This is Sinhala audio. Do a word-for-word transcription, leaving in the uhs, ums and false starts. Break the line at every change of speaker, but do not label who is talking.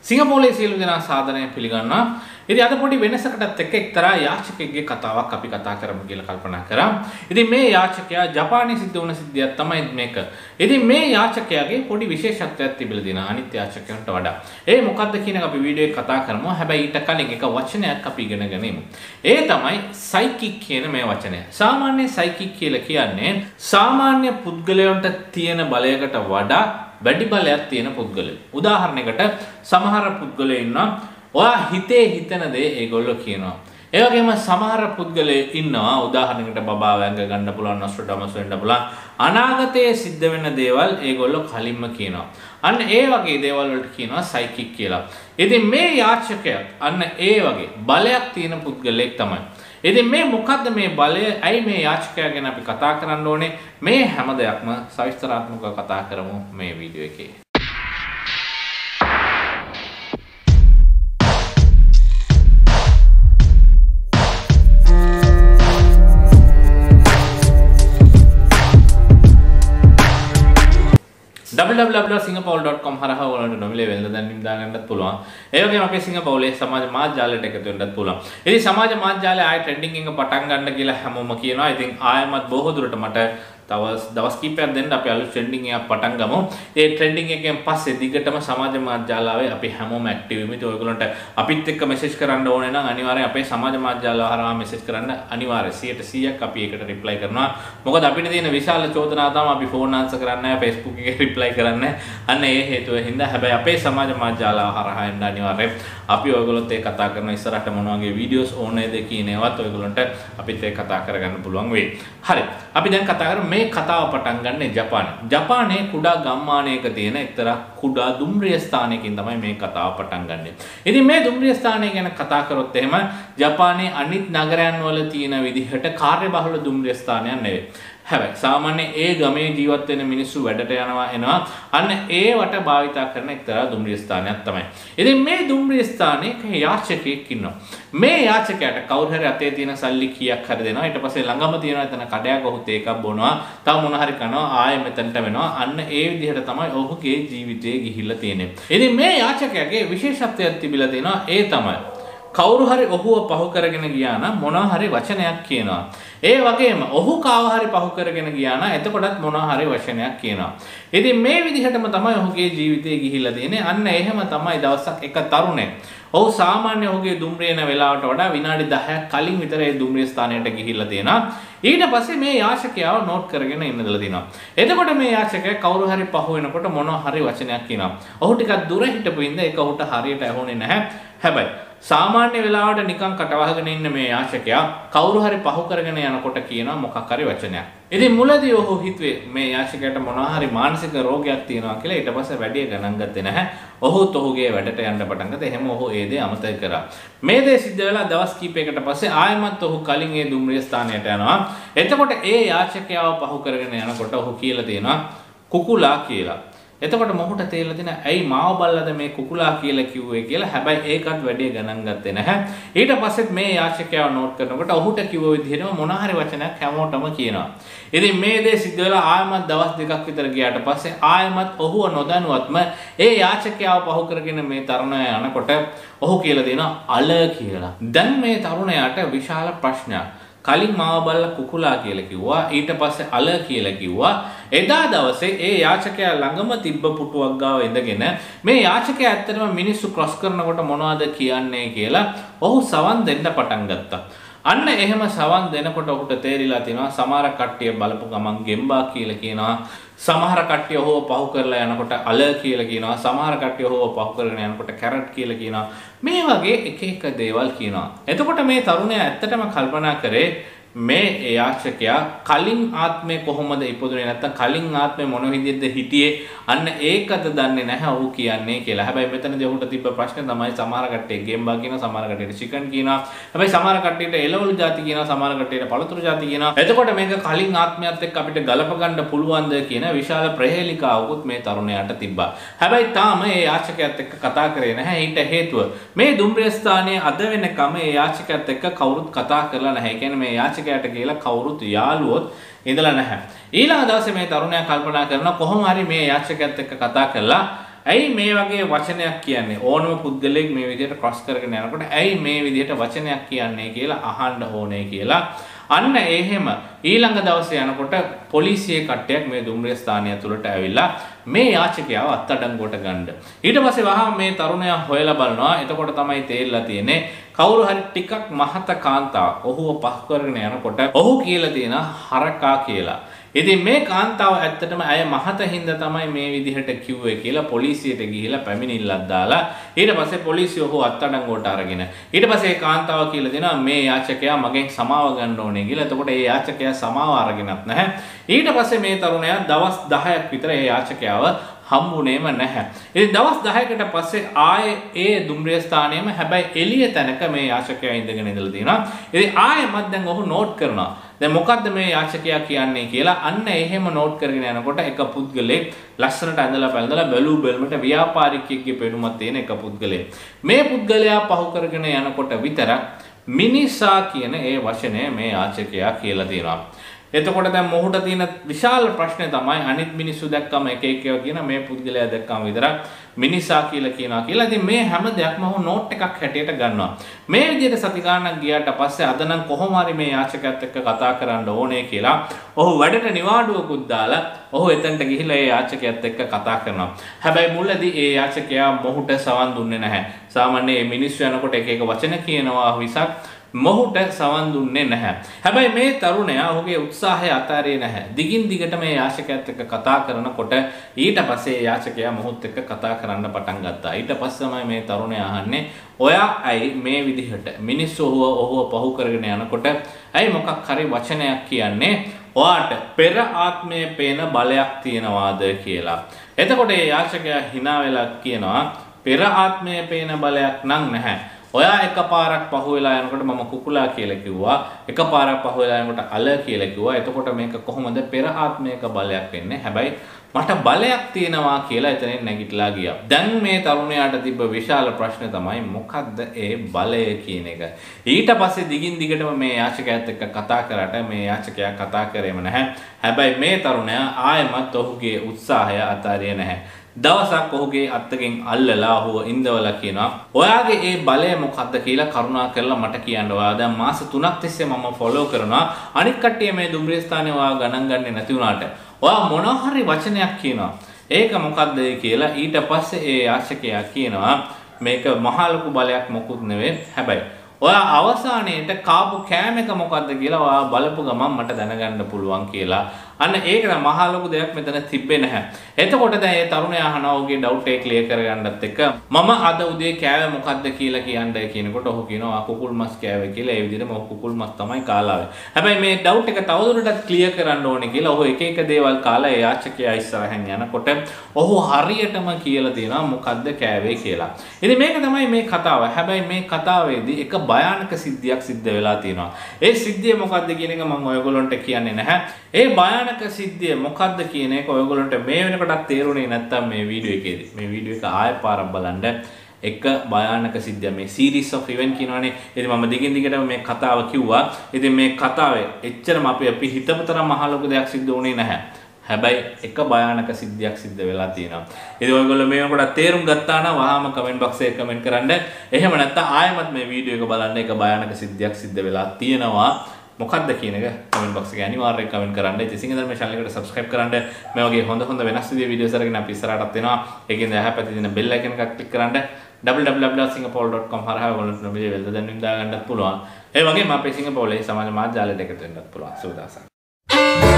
සිංගප්පූරුවේ සියලු දෙනා සාදරයෙන් පිළිගන්නවා. ඉතින් අද පොඩි වෙනසකටත් එක්ක එක්තරා යාචකයෙක්ගේ කතාවක් අපි කතා කරමු කියලා කල්පනා කරා. ඉතින් මේ යාචකයා ජපානයේ සිද්ධ වුණ සිද්ධියක් තමයි මේක. ඉතින් මේ යාචකයාගේ පොඩි විශේෂත්වයක් තිබිලා තියෙනවා අනිත් යාචකයන්ට වඩා. ඒ මොකක්ද කියන එක අපි වීඩියෝ එකේ කතා කරමු. හැබැයි ඊට කලින් එක වචනයක් අපි ඉගෙන ගනිමු. ඒ තමයි සයිකික් කියන මේ වචනය. සාමාන්‍ය සයිකික් කියලා කියන්නේ සාමාන්‍ය පුද්ගලයන්ට තියෙන බලයකට වඩා වැඩි බලයක් තියෙන පුද්ගලයෙක්. උදාහරණයකට සමහර පුද්ගලයෝ ඉන්නවා ඔයා හිතේ හිතන දේ ඒගොල්ලෝ කියනවා. ඒ වගේම සමහර පුද්ගලයෝ ඉන්නවා උදාහරණයකට බබා වැංග ගන්න පුළුවන් නොස්ට්‍රඩමස් වෙන්න පුළුවන් අනාගතයේ සිද්ධ වෙන දේවල් ඒගොල්ලෝ කලින්ම කියනවා. අන්න ඒ වගේ දේවල් වලට කියනවා සයිකික් කියලා. ඉතින් මේ යාචකයා අන්න ඒ වගේ බලයක් තියෙන පුද්ගලයෙක් තමයි. ඉතින් මේ මොකද්ද මේ බලය? ඇයි මේ යාචකයා ගැන අපි කතා කරන්න ඕනේ? මේ හැම දෙයක්ම සවිස්තරාත්මකව කතා කරමු මේ වීඩියෝ එකේ. double-u double-u double-u dot singapore dot com හරහා ඔයාලට නොමිලේ වෙළඳ දැන්වීම් දාගන්නත් පුළුවන්. ඒ වගේම අපේ සිංගප්පූරුවේ සමාජ මාධ්‍ය ජාලයට එකතු වෙන්නත් පුළුවන්. ඉතින් සමාජ මාධ්‍ය ජාලය ආයෙ ට්‍රෙන්ඩින් එක පටන් ගන්න කියලා හැමෝම කියනවා. ඉතින් ආයෙමත් බොහෝ දුරට මට තව දවස් කිහිපයක් දෙන්න අපි අලුත් ට්‍රෙන්ඩින් එකක් පටන් ගමු. ඒ ට්‍රෙන්ඩින් එකෙන් පස්සේ දිගටම සමාජ මාධ්‍ය ජාලාවේ අපි හැමෝම ඇක්ටිව් වෙමු. ඉතින් ඔයගොල්ලන්ට අපිත් එක්ක මෙසේජ් කරන්න ඕනේ නම් අනිවාර්යෙන් අපේ සමාජ මාධ්‍ය ජාලාව හරහා මෙසේජ් කරන්න අනිවාර්යයෙන් සියයට සීයක් අපි ඒකට රිප්ලයි කරනවා. මොකද අපිට තියෙන විශාල චෝදනාව තමයි අපි ෆෝන් ආන්සර් කරන්නේ නැහැ, Facebook එකේ රිප්ලයි කරන්නේ. අන්න ඒ හේතුව හින්දා හැබැයි අපේ සමාජ මාධ්‍ය ජාලාව හරහා එන්න අනිවාර්යෙන් අපි ඔයගොල්ලොත් ඒ කතා කරන ඉස්සරහට මොන වගේ වීඩියෝස් ඕනේද කියන ඒවත් ඔයගොල්ලන්ට අපිත් ඒ කතා කරගන්න පුළුවන් වෙයි. හරි. අපි දැන් කතා කරමු මේ කතාව පටන් ගන්න ජපානයේ. ජපානයේ කුඩා ගම්මානයක තියෙන එක්තරා කුඩා දුම්රිය ස්ථානයකින් තමයි මේ කතාව පටන් ගන්නෙ. ඉතින් මේ දුම්රිය ස්ථානය ගැන කතා කරොත් එහෙම ජපානයේ අනිත් නගරයන් වල තියෙන විදිහට කාර්යබහුල දුම්රිය ස්ථානයක් නෙවෙයි. හැබැයි සාමාන්‍ය ඒ ගමේ ජීවත් වෙන මිනිස්සු වැඩට යනවා එනවා අන්න ඒවට භාවිතා කරන එක්තරා දුම්රිය ස්ථානයක් තමයි. ඉතින් මේ දුම්රිය ස්ථානයේ යාචකයෙක් ඉන්නවා. මේ යාචකයාට කවුරු හරි අතේ තියෙන සල්ලි කීයක් හරි දෙනවා. ඊට පස්සේ ළඟම තියෙන එතන කඩයක් ඔහු තේකක් බොනවා. තව මොන හරි කරනවා ආයෙ මෙතනට වෙනවා. අන්න ඒ විදිහට තමයි ඔහුගේ ජීවිතේ ගිහිල්ලා තියෙන්නේ. ඉතින් මේ යාචකයාගේ විශේෂත්වයක් තිබිලා තියෙනවා. ඒ තමයි කවුරු හරි ඔහුව පහු කරගෙන ගියා නම් මොනවා හරි වචනයක් කියනවා. ඒ වගේම ඔහු කාව හරි පහු කරගෙන ගියා නම් එතකොටත් මොනවා හරි වචනයක් කියනවා. ඉතින් මේ විදිහටම තමයි ඔහුගේ ජීවිතේ ගිහිල්ලා තියෙන්නේ. අන්න එහෙම තමයි දවසක් එක තරුණෙක්. ඔහු සාමාන්‍ය ඔහුගේ දුම්රිය යන වෙලාවට වඩා විනාඩි දහයක් කලින් විතර ඒ දුම්රිය ස්ථානයට ගිහිල්ලා තියෙනවා. ඊට පස්සේ මේ යාචකයාව නෝට් කරගෙන ඉන්නදලා තියෙනවා. එතකොට මේ යාචකයා කවුරු හරි පහු වෙනකොට මොනවා හරි වචනයක් කියනවා. ඔහු ටිකක් දුර හිටපු ඉඳ ඒක ඔහුට හරියට ඇහුනේ නැහැ. හැබැයි සාමාන්‍ය වෙලාවට නිකන් කටවහගෙන ඉන්න මේ යාචකයා කවුරු හරි පහු කරගෙන යනකොට කියනවා මොකක් හරි වචනයක්. ඉතින් මුලදී ඔහු හිතුවේ මේ යාචකයාට මොනවා හරි මානසික රෝගයක් තියෙනවා කියලා. ඊට පස්සේ වැඩි ගණන් ගත්තේ නැහැ. ඔහුත් ඔහුගේ වැඩට යන්න පටන් ගත්තා. එහෙම ඔහු ඒ දේ අමතක කරා. මේ දේ සිද්ධ වෙලා දවස් කිහිපයකට පස්සේ ආයෙමත් ඔහු කලින් ඒ දුම්රිය ස්ථානයට යනවා. එතකොට ඒ යාචකයාව පහු කරගෙන යනකොට ඔහු කියලා තියෙනවා කුකුලා කියලා. එතකොට මොහුට තේරෙලා තියෙන ඇයි මාව බල්ලද මේ කුකුලා කියලා කිව්වේ කියලා. හැබැයි ඒකත් වැඩි ගණන් ගත්තේ නැහැ. ඊට පස්සෙත් මේ යාචකයාව නෝට් කරනකොට ඔහුට කිව්ව විදිහටම මොන හරි වචනයක් හැමෝටම කියනවා. ඉතින් මේ දේ සිද්ධ වෙලා ආයමත් දවස් දෙකක් විතර ගියාට පස්සේ ආයමත් ඔහුව නොදැනුවත්ම ඒ යාචකයාව පහු කරගෙන මේ තරුණයා යනකොට ඔහු කියලා දෙනවා අල කියලා. දැන් මේ තරුණයාට විශාල ප්‍රශ්නයක්. කලින් මාව බල්ලා කුකුලා කියලා කිව්වා. ඊට පස්සේ අල කියලා කිව්වා. එදා දවසේ ඒ යාචකයා ළඟම තිබ්බ පුටුවක් ගාව ඉඳගෙන මේ යාචකයා ඇත්තටම මිනිස්සු ක්‍රොස් කරනකොට මොනවද කියන්නේ කියලා ඔහු සවන් දෙන්න පටන් ගත්තා. අන්න එහෙම සවන් දෙනකොට ඔහුට තේරිලා තිනවා සමහර කට්ටිය බලපු ගමන් ගෙම්බා කියලා කියනවා. සමහර කට්ටිය ඔහුව පහු කරලා යනකොට අල කියලා කියනවා. සමහර කට්ටිය ඔහුව පහු කරගෙන යනකොට කැරට් කියලා කියනවා. මේ වගේ එක එක දේවල් කියනවා. එතකොට මේ තරුණයා ඇත්තටම කල්පනා කරේ මේ යාචකයා කලින් ආත්මේ කොහොමද ඉපදුනේ නැත්නම් කලින් ආත්මේ මොන විදිහද හිටියේ අන්න ඒකද දන්නේ නැහැ ඔහු කියන්නේ කියලා. හැබැයි මෙතනදී ඔහුට තිබ්බ ප්‍රශ්නේ තමයි සමහර කට්ටිය ගෙම්බා කියනවා, සමහර කට්ටියට චිකන් කියනවා. හැබැයි සමහර කට්ටියට එළවලු ಜಾති කියනවා, සමහර කට්ටියට පළතුරු ಜಾති කියනවා. එතකොට මේක කලින් ආත්මයත් එක්ක අපිට ගලප ගන්න පුළුවන්ද කියන විශාල ප්‍රහේලිකාවකුත් මේ තරුණයාට තිබ්බා. හැබැයි තාම මේ යාචකයාත් එක්ක කතා කරේ නැහැ. ඊට හේතුව මේ දුම්රිය ස්ථානයේ අද වෙනකම් මේ යාචකයාත් එක්ක කවුරුත් කතා කරලා නැහැ. ඒ කියන්නේ මේ යාචක යාචකයාට කියලා කවුරුත් යාළුවොත් ඉඳලා නැහැ. ඊළඟ දවසේ මේ තරුණයා කල්පනා කරනවා කොහොම හරි මේ යාචකයාත් එක්ක කතා කරලා ඇයි මේ වගේ වචනයක් කියන්නේ? ඕනම පුද්ගලයෙක් මේ විදිහට ක්‍රොස් කරගෙන යනකොට ඇයි මේ විදිහට වචනයක් කියන්නේ කියලා අහන්න ඕනේ කියලා. අන්න එහෙම ඊළඟ දවසේ යනකොට පොලිසියේ කට්ටියක් මේ දුම්රිය ස්ථානය තුලට ඇවිල්ලා මේ යාචකයාව අත්අඩංගුවට ගන්න. ඊට පස්සේ වහා මේ තරුණයා හොයලා බලනවා. එතකොට තමයි තේරිලා තියෙන්නේ කවුරු හරි ටිකක් මහත කාන්තාවක් ඔහුව පහ කරගෙන යනකොට ඔහු කියලා තියෙන හරකා කියලා. ඉතින් මේ කාන්තාව ඇත්තටම අය මහත හින්දා තමයි මේ විදිහට කිව්වේ කියලා පොලිසියට ගිහිලා පැමිණිල්ලක් දාලා ඊට පස්සේ පොලිසිය ඔහු අත්අඩංගුවට අරගෙන ඊට පස්සේ කාන්තාව කියලා දෙනවා මේ යාචකයා මගෙන් සමාව ගන්න ඕනේ කියලා. එතකොට ඒ යාචකයා සමාව අරගෙනත් නැහැ. ඊට පස්සේ මේ තරුණයා දවස් දහයක් විතර ඒ යාචකයාව හම්බුනේම නැහැ. ඉතින් දවස් දහයකට පස්සේ ආයේ ඒ දුම්රිය ස්ථානයේම හැබැයි එළිය තැනක මේ යාචකයා ඉඳගෙන ඉඳලා තියෙනවා. ඉතින් ආයෙමත් දැන් ඔහු නෝට් කරනවා. දැන් මොකද්ද මේ යාචකයා කියන්නේ කියලා. අන්න එහෙම නෝට් කරගෙන යනකොට එක පුද්ගලෙක් ලස්සනට ඇඳලා පැළඳලා බැලූ බැලමට ව්‍යාපාරිකයෙක්ගේ පෙනුමක් තියෙන එක පුද්ගලෙක්. මේ පුද්ගලයා පහු කරගෙන යනකොට විතරක් මිනිසා කියන ඒ වචනය මේ යාචකයා කියලා තියෙනවා. එතකොට දැන් මොහුට තියෙන විශාල ප්‍රශ්නේ තමයි අනිත් මිනිස්සු දැක්කම එක එක ඒවා කියන මේ පුද්ගලයා දැක්කම විතරක් මිනිසා කියලා කියනවා කියලා. ඉතින් මේ හැම දෙයක්ම ඔහු නෝට් එකක් හැටියට ගන්නවා. මේ විදිහට සති ගාණක් ගියාට පස්සේ අද නම් කොහොම හරි මේ යාචකයාත් එක්ක කතා කරන්න ඕනේ කියලා ඔහු වැඩට නිවාඩුවකුත් දාලා ඔහු එතනට ගිහිල්ලා ඒ යාචකයාත් එක්ක කතා කරනවා. හැබැයි මුලදී ඒ යාචකයා මොහුට සවන් දුන්නේ නැහැ. සාමාන්‍යයෙන් මේ මිනිස්සු යනකොට එක එක වචන කියනවා විසක් මොහුට සවන් දුන්නේ නැහැ. හැබැයි මේ තරුණයා ඔහුගේ උත්සාහය අතාරියේ නැහැ. දිගින් දිගට මේ යාචකයාත් එක්ක කතා කරනකොට ඊට පස්සේ යාචකයා මොහුත් එක්ක කතා කරන්න පටන් ගත්තා. ඊට පස්සේ තමයි මේ තරුණයා අහන්නේ ඔයා ඇයි මේ විදිහට මිනිස්සු ඔහුව ඔහුව පහු කරගෙන යනකොට ඇයි මොකක් හරි වචනයක් කියන්නේ ඔයාට පෙර ආත්මයේ පේන බලයක් තියනවාද කියලා. එතකොට ඒ යාචකයා hina වෙලා කියනවා පෙර ආත්මයේ පේන බලයක් නම් නැහැ. ඔයා එකපාරක් පහු වෙලා යනකොට මම කුකුලා කියලා කිව්වා. එකපාරක් පහු වෙලා යනකොට අල කියලා කිව්වා. එතකොට මේක කොහොමද පෙර ආත්මයක බලයක් වෙන්නේ? හැබැයි මට බලයක් තියෙනවා කියලා එතනින් නැගිටලා ගියා. දැන් මේ තරුණයාට තිබ්බ විශාල ප්‍රශ්නේ තමයි මොකද්ද ඒ බලය කියන එක. ඊට පස්සේ දිගින් දිගටම මේ යාචකයාත් එක්ක කතා කරාට මේ යාචකයා කතා කරේම නැහැ. හැබැයි මේ තරුණයා ආයෙමත් ඔහුගේ උත්සාහය අතාරියේ නැහැ. දවසක් ඔහුගේ අත්තකින් අල්ලලා ඔහුව ඉඳවලා කියනවා ඔයාගේ ඒ බලය මොකක්ද කියලා කරුණා කරලා මට කියන්න. ඔයා දැන් මාස තුනක් තිස්සේ මම ෆලෝ කරනවා. අනිත් කට්ටිය මේ දුම්රිය ස්ථානේ ඔයා ගණන් ගන්නේ නැති වුණාට ඔයා මොනවා හරි වචනයක් කියනවා. ඒක මොකක්ද කියලා ඊට පස්සේ ඒ යාචකයා කියනවා මේක මහා ලොකු බලයක් මොකුත් නෙවෙයි. හැබැයි ඔයා අවසානයේට කාපු කෑම එක මොකද්ද කියලා ඔයා බලපු ගමන් මට දැනගන්න පුළුවන් කියලා. අන්න ඒක තමයි මහා ලොකු දෙයක් මෙතන තිබ්බේ නැහැ. එතකොට දැන් මේ තරුණයා අහනවා ඔහුගේ ඩවුට් එක ක්ලියර් කරගන්නත් එක්ක මම අද උදේ කෑවේ මොකද්ද කියලා කියන්නයි කියනකොට ඔහු කියනවා කුකුල් මස් කෑවේ කියලා. ඒ විදිහටම ඔහු කුකුල් මස් තමයි කාලා ආවේ. හැබැයි මේ ඩවුට් එක තවදුරටත් ක්ලියර් කරන්න ඕනේ කියලා ඔහු එක එක දේවල් කාලා ඒ යාචකයා ඉස්සරහින් යනකොට ඔහු හරියටම කියලා තියෙනවා මොකද්ද කෑවේ කියලා. ඉතින් මේක තමයි මේ කතාව. හැබැයි මේ කතාවේදී එක භයානක සිද්ධියක් සිද්ධ වෙලා තියෙනවා. ඒ සිද්ධිය මොකද්ද කියන එක මම ඔයගොල්ලන්ට කියන්නේ නැහැ. ඒ භයානක සිද්ධිය මොකද්ද කියන එක ඔයගොල්ලන්ට මේ වෙනකොටත් තේරුනේ නැත්තම් මේ වීඩියෝ එකේදී මේ වීඩියෝ එක ආයෙ පාරක් බලන්න. එක භයානක සිද්ධිය මේ series of event කියනවනේ. ඉතින් මම දිගින් දිගටම මේ කතාව කිව්වා. ඉතින් මේ කතාවේ එච්චරම අපි අපි හිතපු තරම් මහ ලොකු දෙයක් සිද්ධ වුණේ නැහැ. හැබැයි එක භයානක සිද්ධියක් සිද්ධ වෙලා තියෙනවා. ඉතින් ඔයගොල්ලෝ මේ වෙනකොට තේරුම් ගත්තා නම් වහාම කමෙන්ට් බොක්ස් එකේ කමෙන්ට් කරන්න. එහෙම නැත්නම් ආයෙමත් මේ වීඩියෝ එක බලන්න එක භයානක සිද්ධියක් සිද්ධ වෙලා තියෙනවා. මොකක්ද කියන එක කමෙන්ට් බොක්ස් එකේ අනිවාර්යයෙන් කමෙන්ට් කරන්න. ඉතින් සිංහල ධර්ම channel එකට subscribe කරන්න. මේ වගේ හොඳ හොඳ වෙනස් විදිහේ වීඩියෝස් අරගෙන අපි ඉස්සරහටත් එනවා. ඒකෙන් එහා පැත්තේ තියෙන bell icon එකක් click කරන්න. double-u double-u double-u dot singapore dot com හරහා ඔයගොල්ලන්ට නොමිලේ වෙළඳ දැන්වීම් දාගන්නත් පුළුවන්. ඒ වගේම අපේ සිංගප්පූරුවේ සමාජ මාධ්‍ය ජාලයට එකතු වෙන්නත් පුළුවන්. සුබ දවසක්.